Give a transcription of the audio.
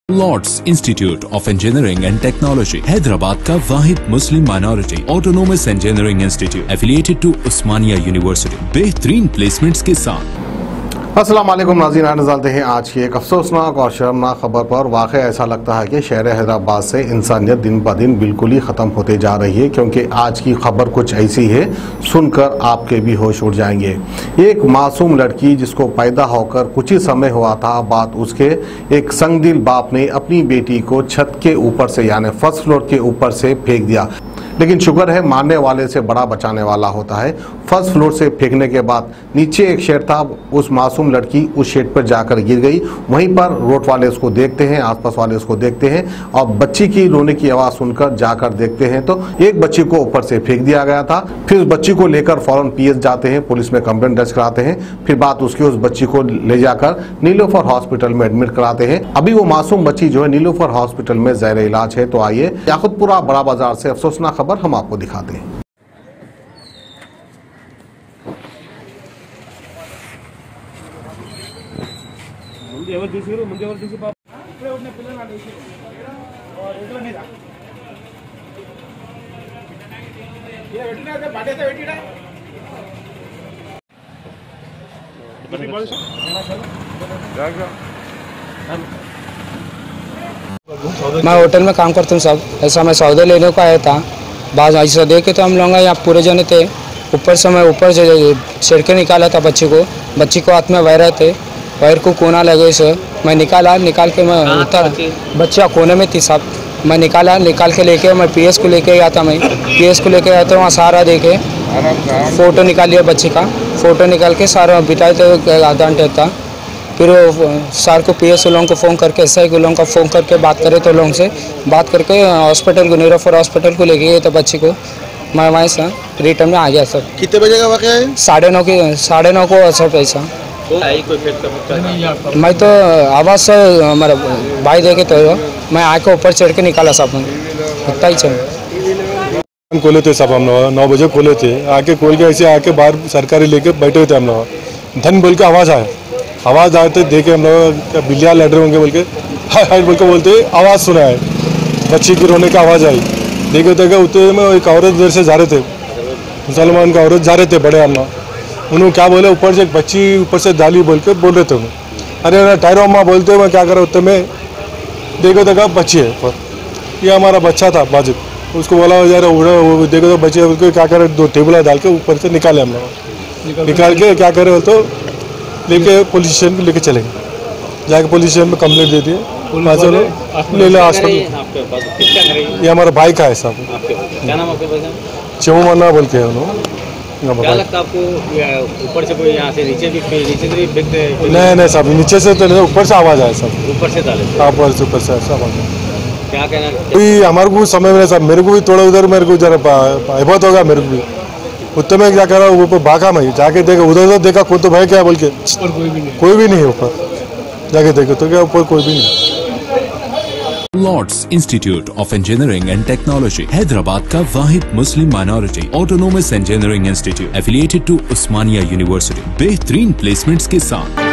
Lord's Institute of Engineering and Technology Hyderabad का वाहिद Muslim minority autonomous engineering institute affiliated to Osmania university बेहतरीन placements के साथ। अस्सलाम वालेकुम नाज़रीन, नज़ारते हैं आज की एक अफसोसनाक और शर्मनाक खबर पर। वाक़ई ऐसा लगता है कि शहर हैदराबाद से इंसानियत दिन ब दिन बिल्कुल ही ख़त्म होते जा रही है, क्योंकि आज की खबर कुछ ऐसी है सुनकर आपके भी होश उड़ जाएंगे। एक मासूम लड़की जिसको पैदा होकर कुछ ही समय हुआ था, बात उसके एक संगदिल बाप ने अपनी बेटी को छत के ऊपर से यानी फर्स्ट फ्लोर के ऊपर से फेंक दिया। लेकिन शुक्र है मारने वाले से बड़ा बचाने वाला होता है। फर्स्ट फ्लोर से फेंकने के बाद नीचे एक शेड था, उस मासूम लड़की उस शेड पर जाकर गिर गई। वहीं पर रोड वाले उसको देखते हैं, आसपास वाले उसको देखते हैं और बच्ची की रोने की आवाज़ सुनकर जाकर देखते हैं तो एक बच्ची को ऊपर से फेंक दिया गया था। फिर उस बच्ची को लेकर फौरन पीएस जाते हैं, पुलिस में कंप्लेंट दर्ज कराते हैं। फिर बात उसकी उस बच्ची को ले जाकर नीलोफर हॉस्पिटल में एडमिट कराते हैं। अभी वो मासूम बच्ची जो है नीलोफर हॉस्पिटल में ज़ेर इलाज है। तो आइए याकुतपुरा बड़ा बाजार से अफसोसनाक खबर हम आपको दिखाते हैं। मैं होटल में काम करता हूँ साहब। ऐसा मैं सौदे लेने को आया था, बाज ऐसा देखे तो हम लोग यहाँ पूरे जने थे। ऊपर से मैं ऊपर से छिड़के निकाला था बच्ची को हाथ में वायर थे, वायर को कोना लगे से मैं निकाल के मैं उतर, बच्चा कोने में थी साहब। मैं निकाल के लेके मैं पीएस को लेके गया था। वहाँ सारा देखे फ़ोटो निकाल लिया बच्ची का, फ़ोटो निकाल के सारा बिताए थे आधा घंटे था। फिर वो सर को पीएस लोगों को फ़ोन करके एसआई को लोगों का फ़ोन करके बात करे तो लोगों से बात करके हॉस्पिटल को नीलोफर हॉस्पिटल को लेके गए तो बच्ची को मैं वहीं से रिटर्न में आ गया सर। कितने बजे का वाक़या है? 9:30 को असर पैसा मैं तो आवाज़ से हमारा भाई देखे तो मैं आके ऊपर चढ़ के निकाला साहब, इतना ही चल खोले थे साहब। हम लोग 9 बजे खोले थे, आके खोल के ऐसे आके बाहर सरकारी लेके बैठे हुए थे हम लोग। धन बोल के आवाज़ आए तो देखे हम लोग बिल्लियाँ लड़ रहे होंगे बोल के हाय बोल के बोलते आवाज़ सुना है, बच्ची की रोने की आवाज़ आई। देखे उतने में एक औरत इधर से जा रहे थे, मुसलमान का औरत जा रहे थे बड़े हम लोग। उन्होंने क्या बोले, ऊपर से एक बच्ची ऊपर से डाली बोल के बोल रहे थे उन्हें। अरे टायरो अम्मा बोलते मैं क्या करा, उतने में देखो बच्ची है पर ये हमारा बच्चा था बाजू। उसको बोला यार उड़ा, देखो तो बच्चे उसको क्या करे, 2 टेबल डाल के ऊपर से निकाले हम लोग। निकाल के क्या करे तो लेके पुलिस स्टेशन पे लेके चले गए। जाके पुलिस स्टेशन में कंप्लेंट दे दिए, ले ले हॉस्पिटल। ये हमारा भाई का है साहब, चमू मन्ना बोल के उन्होंने। क्या लगता है आपको, ऊपर से कोई यहाँ से नीचे भी फेंकते? नहीं साहब, नीचे से तो नहीं, ऊपर से आवाज़ आया सब। ऊपर से डाले? हाँ ऊपर से ऐसा आवाज़ आया। क्या कहना अभी हमारे को समझ में साहब, मेरे को भी थोड़ा उधर मेरे को जरा बहुत होगा मेरे को भी। उतने में क्या करा, ऊपर भागा मैं जाके देखा, उधर देखा कोई तो भाई क्या बोल के कोई भी नहीं ऊपर। जाके देखो तो क्या ऊपर कोई भी नहीं। Lords Institute of Engineering and Technology Hyderabad का वाहिद Muslim minority autonomous engineering institute affiliated to Osmania university बेहतरीन प्लेसमेंट्स के साथ।